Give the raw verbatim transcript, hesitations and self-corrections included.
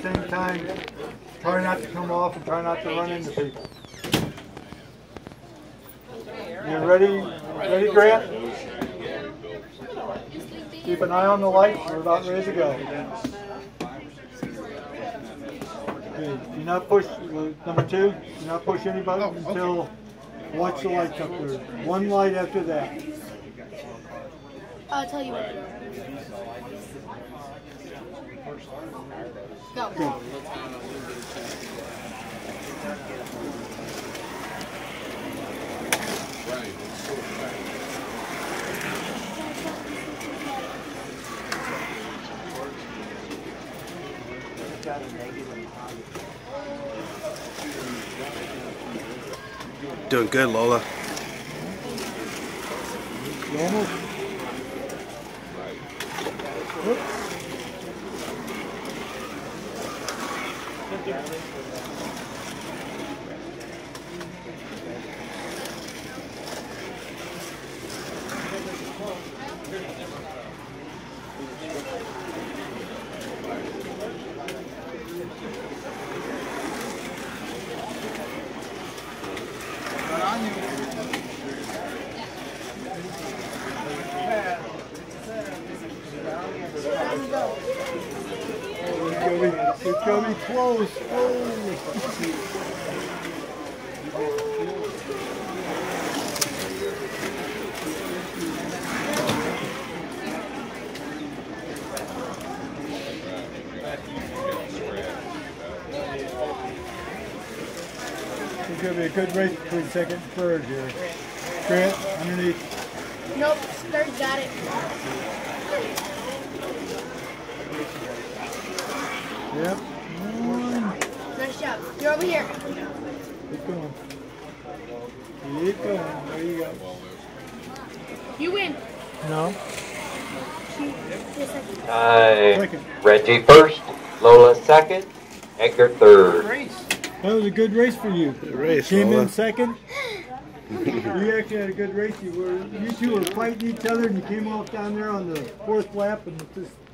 same time, try not to come off and try not to run into people. You ready? Ready, Grant? Keep an eye on the lights. We're about ready to go. Okay. Do not push. Number two. Do not push anybody until watch the lights up there. One light after that. I'll tell you what. Go. Go. Doing good, Lola. Almost. It's gonna be close. Oh. It's gonna be a good race between second and third here. Grant, underneath. Nope, third got it. Yep. Nice job. You're over here. Keep going. Keep going. There you go. You win. No. Uh, Reggie first, Lola second, Edgar third. That was a good race for you. Good race, Came Lola. in second. You actually had a good race. You were, you two were fighting each other, and you came off down there on the fourth lap, and just